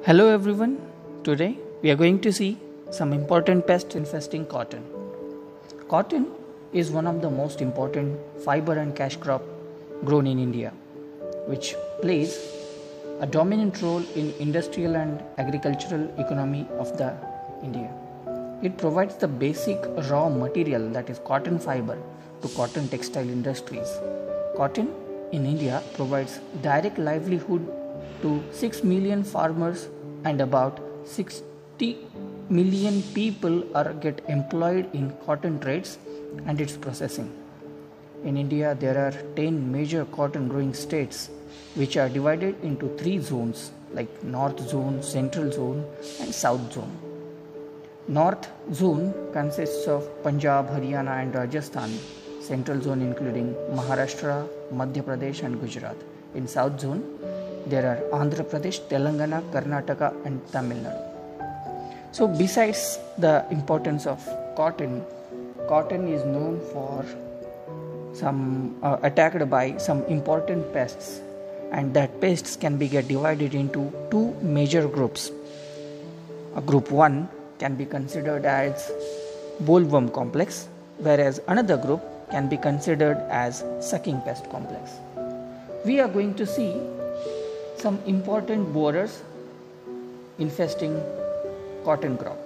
Hello everyone, today we are going to see some important pests infesting cotton. Cotton is one of the most important fiber and cash crop grown in India, which plays a dominant role in industrial and agricultural economy of the India. It provides the basic raw material, that is cotton fiber, to cotton textile industries. Cotton in India provides direct livelihood to 6 million farmers and about 60 million people get employed in cotton trades and its processing. In India, there are 10 major cotton growing states which are divided into 3 zones like North Zone, Central Zone and South Zone. North Zone consists of Punjab, Haryana and Rajasthan. Central Zone including Maharashtra, Madhya Pradesh and Gujarat. In South Zone, there are Andhra Pradesh, Telangana, Karnataka and Tamil Nadu. So besides the importance of cotton is known for some attacked by some important pests, and that pests can be divided into 2 major groups. Group 1 can be considered as bollworm complex, whereas another group can be considered as sucking pest complex. We are going to see some important borers infesting cotton crop.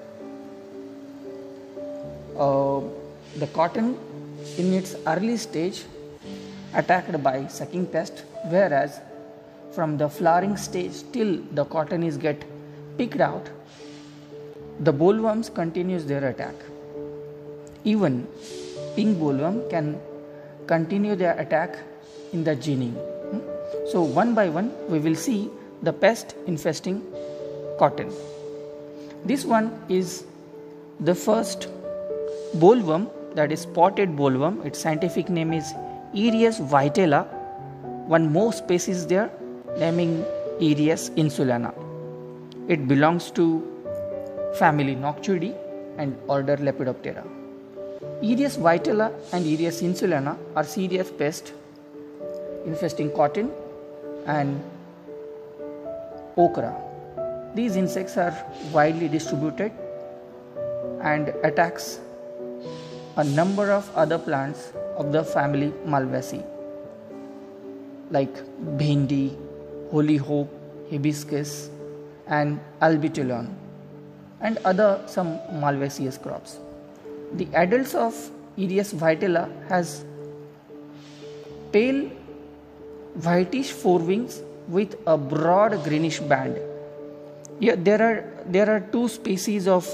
The cotton in its early stage attacked by sucking pest, whereas from the flowering stage till the cotton is get picked out, the bollworms continues their attack. Even pink bollworm can continue their attack in the ginning. So one by one we will see the pest infesting cotton. This one is the first bollworm, that is spotted bollworm. Its scientific name is Aereus vitella. One more species there naming Aereus insulana. It belongs to family Noctuidae and order Lepidoptera. Aereus vitella and Aereus insulana are serious pests infesting cotton and okra. These insects are widely distributed and attacks a number of other plants of the family Malvaceae like bhendi, hollyhope, hibiscus and albutilon and other some malvaceous crops. The adults of Aereus vitella has pale whitish forewings with a broad greenish band. Yeah, there are 2 species of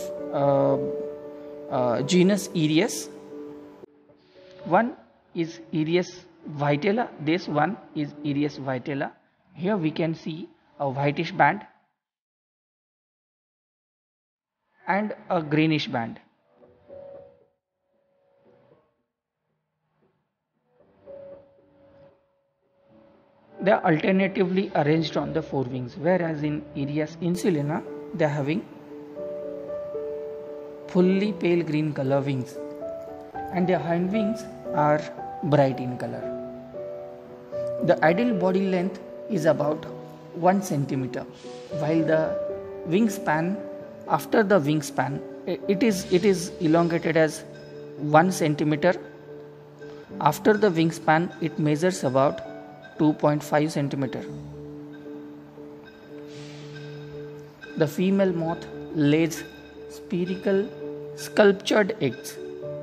genus Aereus. One is Aereus vitella. This one is Aereus vitella. Here we can see a whitish band and a greenish band. They are alternatively arranged on the forewings, whereas in Aereus insulana they are having fully pale green color wings and their hind wings are bright in color. The ideal body length is about 1 centimeter, while the wingspan, after the wingspan, it is elongated as 1 centimeter. After the wingspan, it measures about 2.5 centimeter. The female moth lays spherical sculptured eggs.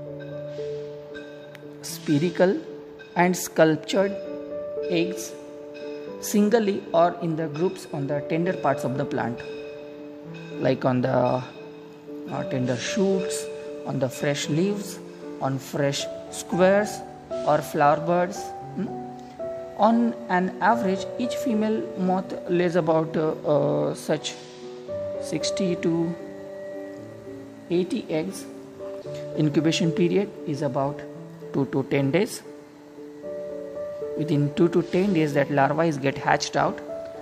Spherical and sculptured eggs singly or in the groups on the tender parts of the plant, like on the tender shoots, on the fresh leaves, on fresh squares or flower buds. On an average, each female moth lays about such 60 to 80 eggs. Incubation period is about 2 to 10 days. Within 2 to 10 days, that larva is get hatched out.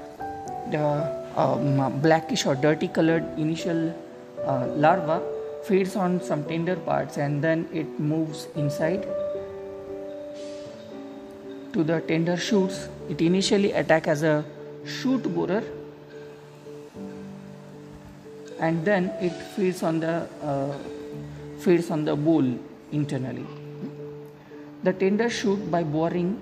The blackish or dirty colored initial larva feeds on some tender parts and then it moves inside to the tender shoots. It initially attacks as a shoot borer and then it feeds on the bowl internally. The tender shoot by boring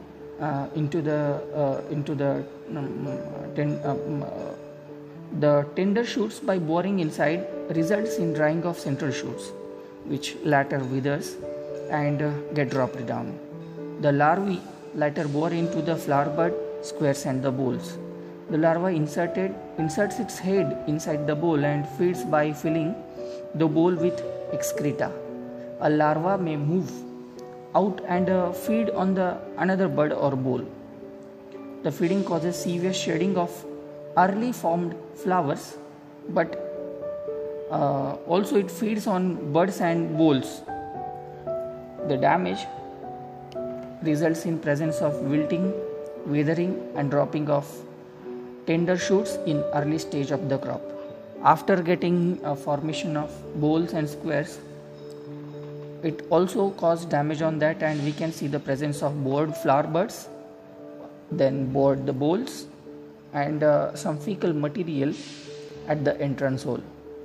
the tender shoots by boring inside results in drying of central shoots, which later withers and get dropped down. The larvae later bore into the flower bud, squares and the bolls. The larva inserts its head inside the bowl and feeds by filling the bowl with excreta. A larva may move out and feed on the another bud or bowl. The feeding causes severe shedding of early formed flowers, but also it feeds on buds and bolls. The damage results in presence of wilting, withering and dropping of tender shoots in early stage of the crop. After getting a formation of bolls and squares, it also caused damage on that, and we can see the presence of bored flower buds, then bored the bolls and some fecal material at the entrance hole.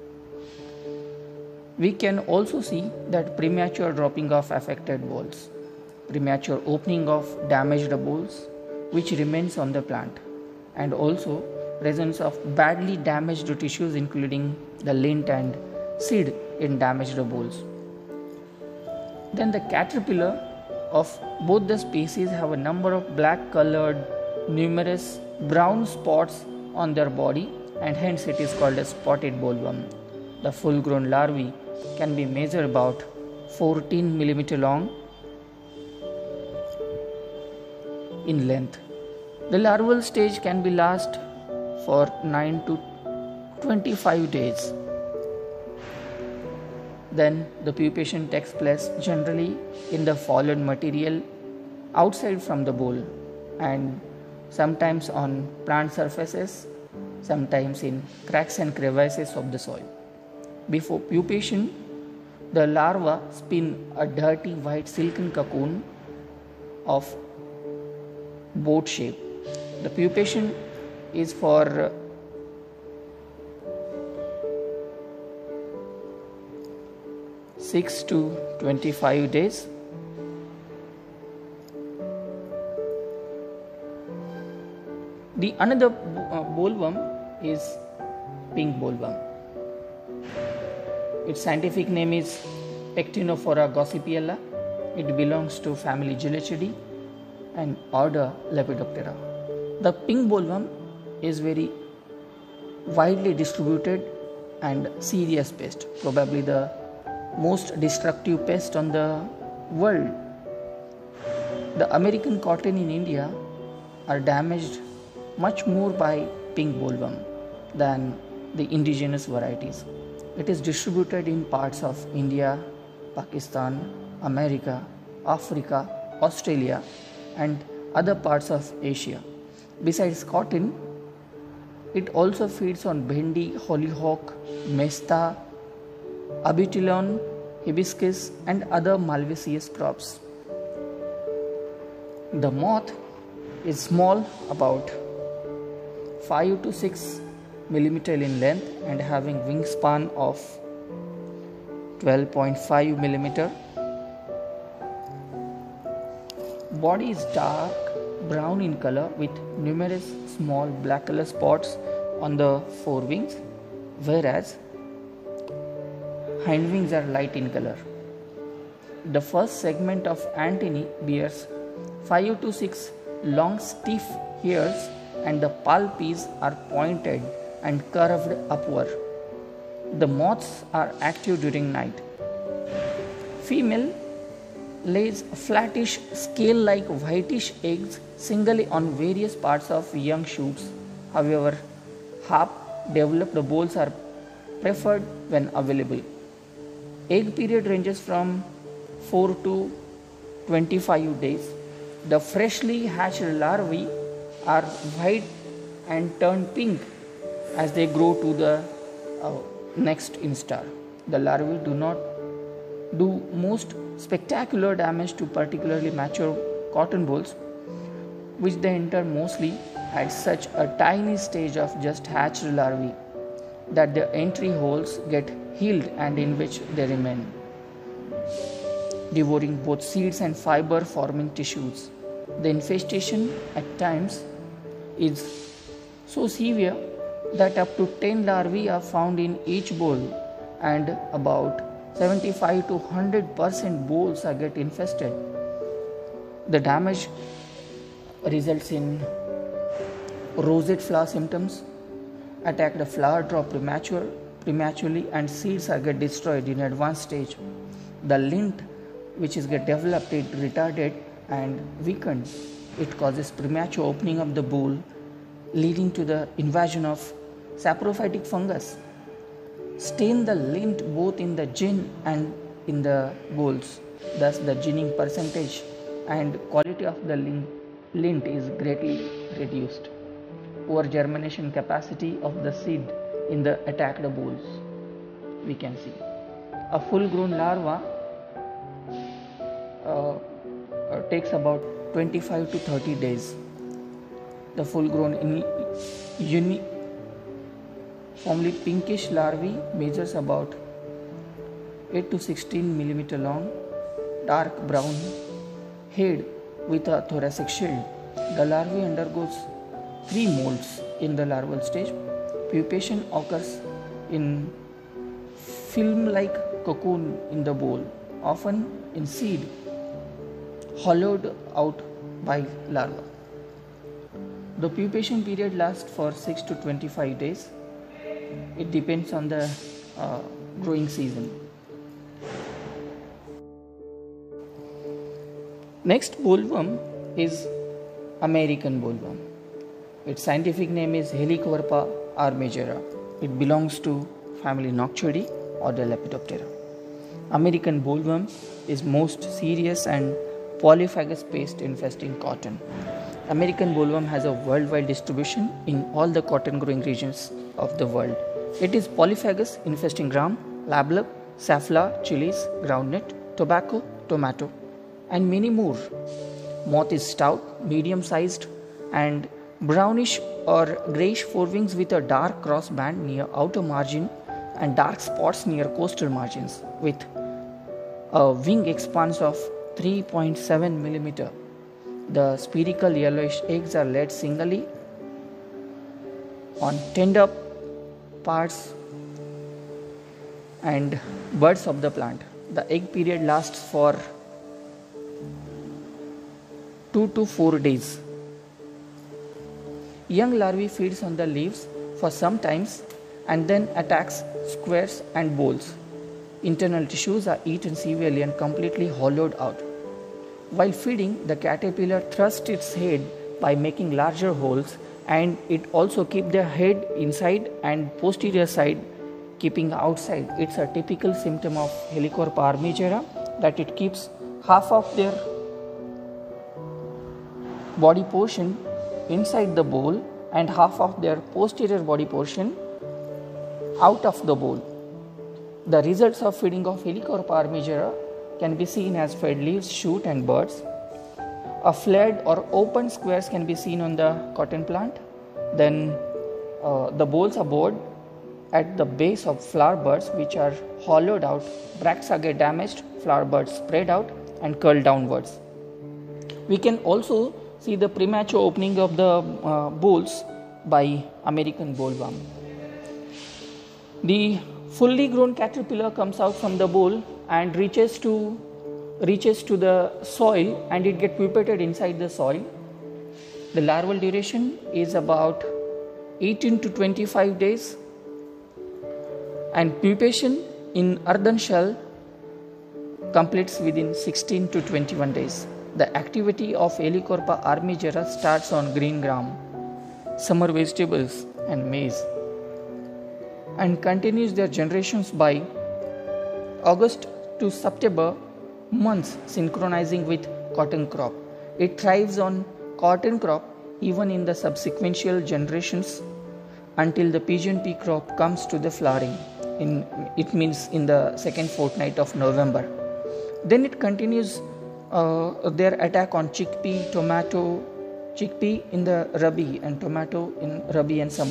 We can also see that premature dropping of affected bolls, premature opening of damaged bolls which remains on the plant, and also presence of badly damaged tissues including the lint and seed in damaged bolls. Then the caterpillar of both the species have a number of black colored numerous brown spots on their body, and hence it is called a spotted bollworm. The full grown larvae can be measured about 14 mm long in length. The larval stage can be last for 9 to 25 days. Then the pupation takes place generally in the fallen material outside from the bowl, and sometimes on plant surfaces, sometimes in cracks and crevices of the soil. Before pupation, the larva spin a dirty white silken cocoon of boat shape. The pupation is for 6 to 25 days. The another bollworm is pink bollworm. Its scientific name is Pectinophora gossypiella. It belongs to family Gillichidae and order Lepidoptera. The pink bollworm is very widely distributed and serious pest, probably the most destructive pest on the world. The American cotton in India are damaged much more by pink bollworm than the indigenous varieties. It is distributed in parts of India, Pakistan, America, Africa, Australia and other parts of Asia. Besides cotton, it also feeds on bhendi, hollyhock, mesta, abutilon, hibiscus and other malvaceous crops. The moth is small, about 5 to 6 mm in length and having wingspan of 12.5 mm. Body is dark brown in color with numerous small black color spots on the forewings, whereas hindwings are light in color. The first segment of antennae bears 5 to 6 long stiff hairs and the palpes are pointed and curved upward. The moths are active during night. Female lays flattish scale-like whitish eggs singly on various parts of young shoots. However, half-developed bolls are preferred when available. Egg period ranges from 4 to 25 days. The freshly hatched larvae are white and turn pink as they grow to the next instar. The larvae do not do most spectacular damage to particularly mature cotton bolls, which they enter mostly at such a tiny stage of just hatched larvae. that the entry holes get healed and in which they remain, devouring both seeds and fiber forming tissues. The infestation at times is so severe that up to 10 larvae are found in each bowl, and about 75 to 100% bowls are get infested. The damage results in rosette flower symptoms, attack the flower drop prematurely, and seeds are get destroyed in advanced stage. The lint which is get developed, it retarded and weakened. It causes premature opening of the bowl, leading to the invasion of saprophytic fungus. Stain the lint both in the gin and in the bowls. Thus the ginning percentage and quality of the lint is greatly reduced. Poor germination capacity of the seed in the attacked bowls, we can see. A full grown larva takes about 25 to 30 days. The full grown uniformly pinkish larvae measures about 8 to 16 millimeter long, dark brown head with a thoracic shield. The larvae undergoes 3 molts in the larval stage. Pupation occurs in film-like cocoon in the bowl, often in seed, hollowed out by larva. The pupation period lasts for 6 to 25 days. It depends on the growing season. Next bollworm is American bollworm. Its scientific name is Helicoverpa armigera. It belongs to family Noctuidae or the Lepidoptera. American bollworm is most serious and polyphagous pest infesting cotton. American bollworm has a worldwide distribution in all the cotton growing regions of the world. It is polyphagous, infesting gram, lablob, safflower, chilies, groundnut, tobacco, tomato, and many more. Moth is stout, medium sized, and brownish or greyish forewings with a dark cross band near outer margin and dark spots near coastal margins, with a wing expanse of 3.7 millimeter. The spherical yellowish eggs are laid singly on tender parts and buds of the plant. The egg period lasts for 2 to 4 days. Young larvae feeds on the leaves for some times and then attacks squares and bowls. Internal tissues are eaten severely and completely hollowed out. While feeding, the caterpillar thrusts its head by making larger holes, and it also keeps their head inside and posterior side keeping outside. It's a typical symptom of Helicoverpa armigera that it keeps half of their body portion inside the bowl and half of their posterior body portion out of the bowl. The results of feeding of Helicoverpa armigera can be seen as fed leaves, shoot and buds. A flared or open squares can be seen on the cotton plant. Then the bowls are bored at the base of flower buds, which are hollowed out. Bracts are get damaged, flower buds spread out and curl downwards. We can also see the premature opening of the bowls by American bollworm. The fully grown caterpillar comes out from the bowl and reaches to the soil, and it gets pupated inside the soil. The larval duration is about 18 to 25 days, and pupation in earthen shell completes within 16 to 21 days. The activity of Helicoverpa armigera starts on green gram, summer vegetables and maize, and continues their generations by August to September months, synchronizing with cotton crop. It thrives on cotton crop even in the subsequential generations until the pigeon pea crop comes to the flowering. It means in the second fortnight of November. Then it continues their attack on chickpea in the Rabi and tomato in Rabi and summer.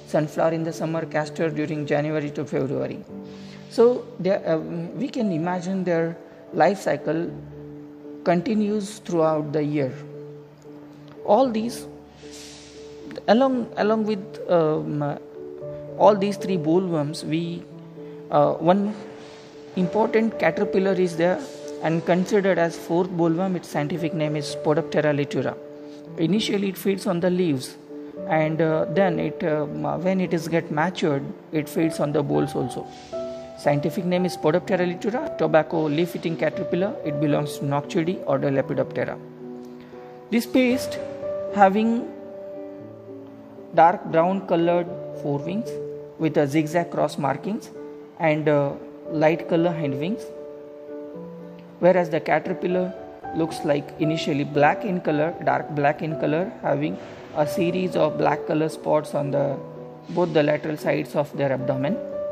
sunflower in the summer, castor during January to February. So we can imagine their life cycle continues throughout the year. All these, along with all these three bollworms, one important caterpillar is there and considered as fourth bollworm. Its scientific name is Spodoptera litura. Initially it feeds on the leaves, and then when it is get matured, it feeds on the bolls also. Scientific name is Spodoptera litura, tobacco leaf-eating caterpillar. It belongs to Noctuidae order Lepidoptera. This pest having dark brown colored forewings with a zigzag cross markings and light color hindwings, whereas the caterpillar looks like initially black in color, dark black in color, having a series of black color spots on both the lateral sides of their abdomen.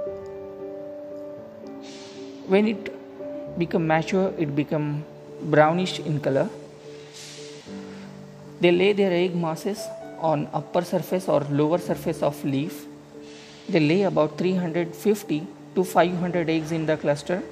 When it become mature, it become brownish in color. They lay their egg masses on upper surface or lower surface of leaf. They lay about 350 to 500 eggs in the cluster.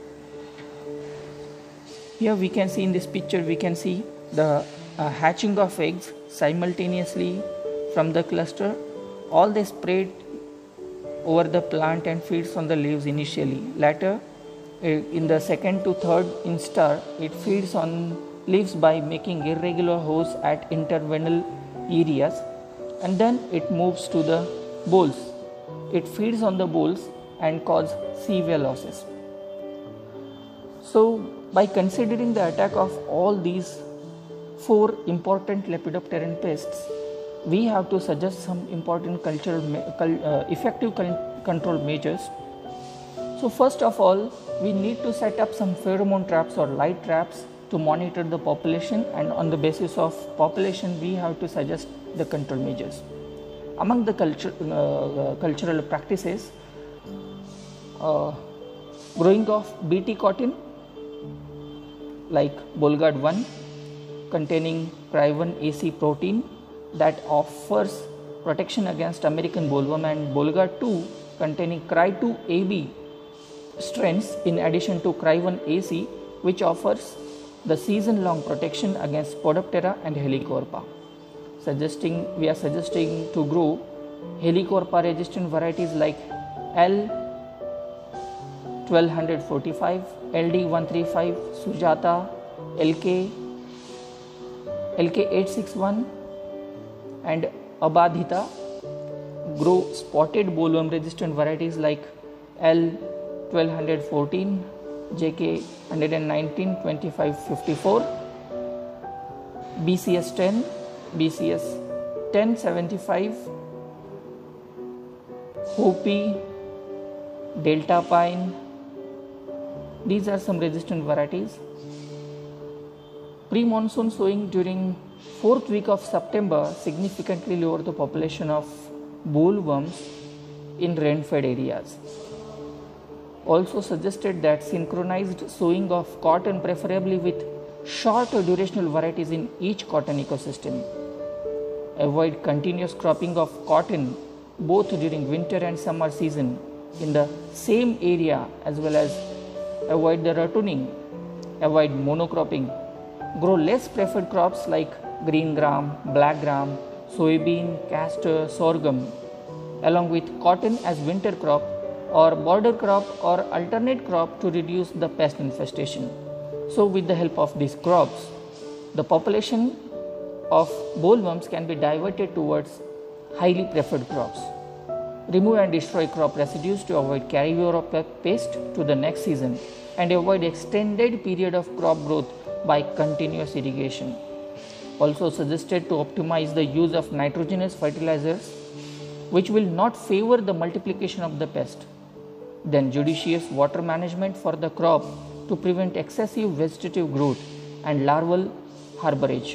Here we can see in this picture, we can see the hatching of eggs simultaneously from the cluster. All they spread over the plant and feeds on the leaves initially. Later, in the second to third instar, it feeds on leaves by making irregular holes at intervennal areas, and then it moves to the bolls. It feeds on the bolls and cause severe losses. So, by considering the attack of all these four important lepidopteran pests, we have to suggest some important effective control measures. So, first of all, we need to set up some pheromone traps or light traps to monitor the population, and on the basis of population, we have to suggest the control measures. Among the cultural practices, growing of Bt cotton like Bolgard 1 containing Cry1 AC protein that offers protection against American bollworm, and Bolgard 2 containing Cry2 AB strains in addition to Cry1 AC, which offers the season-long protection against Spodoptera and Helicoverpa. We are suggesting to grow Helicoverpa resistant varieties like L1245, LD135, Sujata, LK861 and Abadhita. Grow spotted bollworm resistant varieties like L1214, JK119, 2554, BCS10, BCS1075, Hopi, Delta Pine. These are some resistant varieties. Pre-monsoon sowing during 4th week of September significantly lower the population of bollworms in rain-fed areas. Also suggested that synchronized sowing of cotton, preferably with shorter durational varieties in each cotton ecosystem. Avoid continuous cropping of cotton both during winter and summer season in the same area, as well as avoid the rattoning. Avoid monocropping. Grow less preferred crops like green gram, black gram, soybean, castor, sorghum, along with cotton as winter crop or border crop or alternate crop to reduce the pest infestation. So with the help of these crops, the population of bollworms can be diverted towards highly preferred crops. Remove and destroy crop residues to avoid carryover of pest to the next season, and avoid extended period of crop growth by continuous irrigation. Also suggested to optimize the use of nitrogenous fertilizers which will not favor the multiplication of the pest. Then judicious water management for the crop to prevent excessive vegetative growth and larval harborage.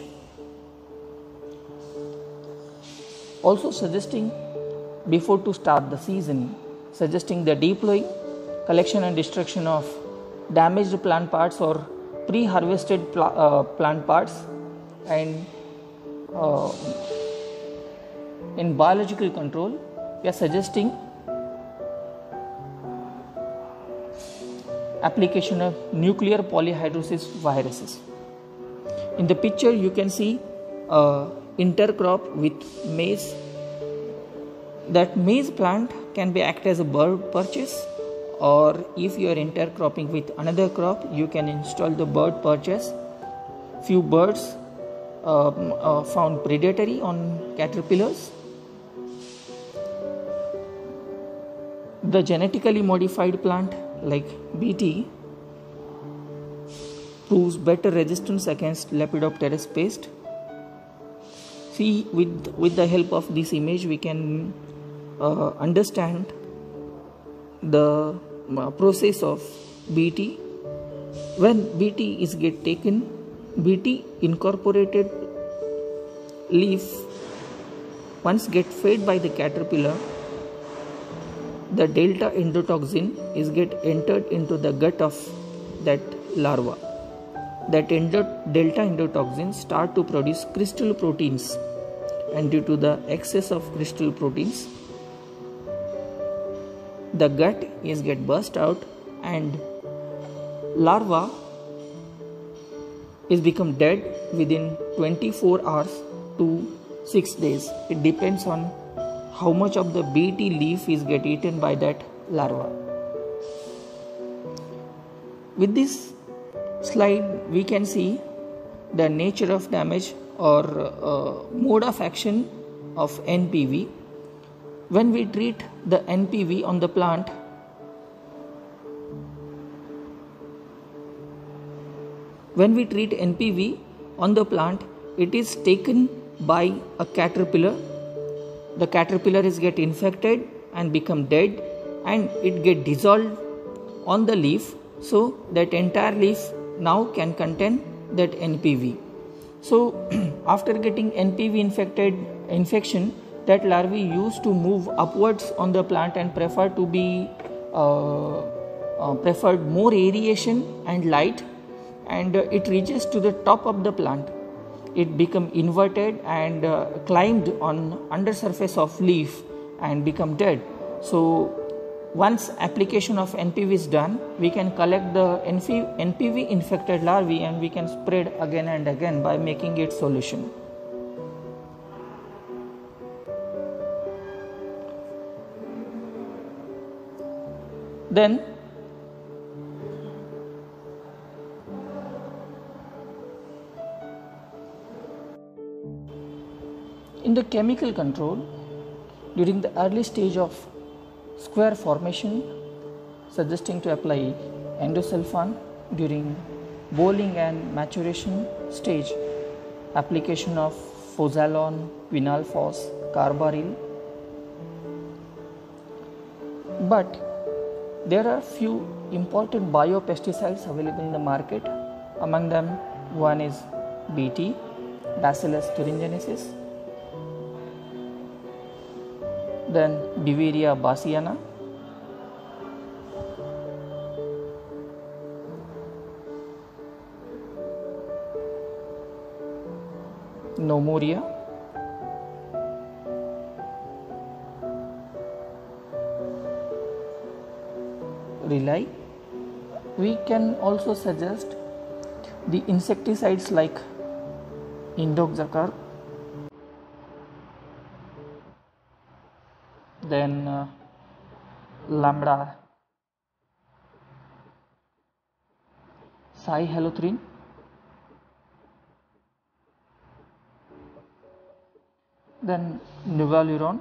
Also suggesting, before to start the season, suggesting the deploying, collection and destruction of damaged plant parts or pre-harvested plant parts, and in biological control, we are suggesting application of nuclear polyhydrosis viruses. In the picture you can see intercrop with maize. That maize plant can be act as a bird perches, or if you are intercropping with another crop, you can install the bird perches. Few birds found predatory on caterpillars. The genetically modified plant like BT proves better resistance against Lepidopterus pest. See, with the help of this image we can understand the process of BT. When BT is get taken, BT incorporated leaf once get fed by the caterpillar, the delta endotoxin is get entered into the gut of that larva. That delta endotoxin start to produce crystal proteins, and due to the excess of crystal proteins, the gut is get burst out and larva is become dead within 24 hours to 6 days. It depends on how much of the BT leaf is get eaten by that larva. With this slide we can see the nature of damage or mode of action of NPV. When we treat the NPV on the plant, it is taken by a caterpillar. The caterpillar is get infected and become dead, and it get dissolved on the leaf, so that entire leaf now can contain that NPV. So after getting NPV infection, that larvae used to move upwards on the plant and preferred more aeration and light, and it reaches to the top of the plant. It become inverted and climbed on undersurface of leaf and become dead. So once application of NPV is done, we can collect the NPV infected larvae and we can spread again and again by making it solution. Then in the chemical control, during the early stage of square formation, suggesting to apply endosulfan. During boiling and maturation stage, application of fozalon, quinalphos, carbaryl. But there are few important biopesticides available in the market. Among them, one is BT, Bacillus thuringiensis, then Beauveria bassiana, Nomuria, Rely. We can also suggest the insecticides like Indoxacarb, then Lambda cyhalothrin, then Novaluron,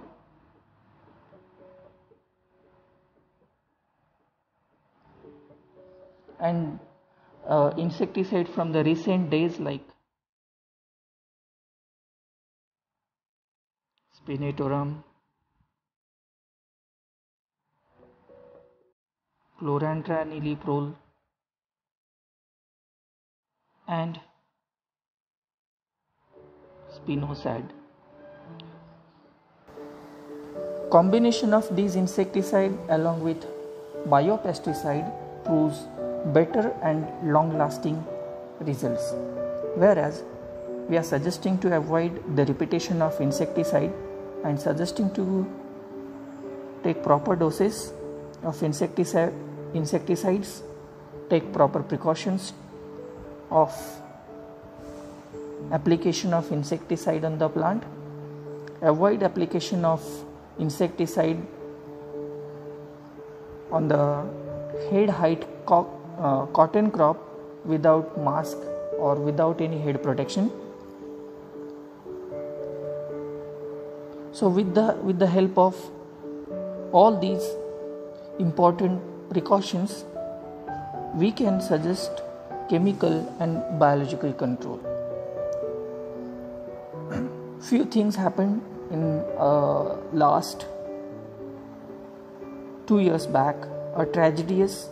and insecticide from the recent days like Spinetoram, Chlorantraniliprole, and Spinosad. Combination of these insecticide along with biopesticide proves better and long-lasting results, whereas we are suggesting to avoid the repetition of insecticide and suggesting to take proper doses of insecticides, take proper precautions of application of insecticide on the plant, avoid application of insecticide on the head height cotton crop without mask or without any head protection. So with the help of all these important precautions, we can suggest chemical and biological control. Few things happened in last 2 years back. A tragedious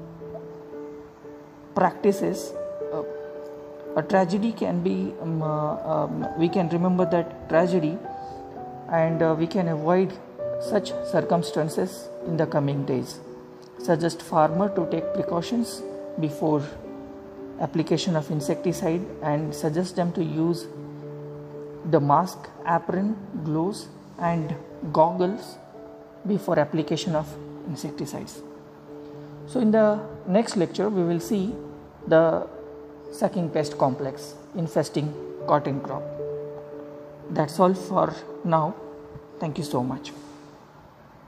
practices. A tragedy can be we can remember that tragedy, and we can avoid such circumstances in the coming days. Suggest farmer to take precautions before application of insecticide, and suggest them to use the mask, apron, gloves and goggles before application of insecticides. So in the next lecture we will see the sucking pest complex infesting cotton crop. That's all for now. Thank you so much.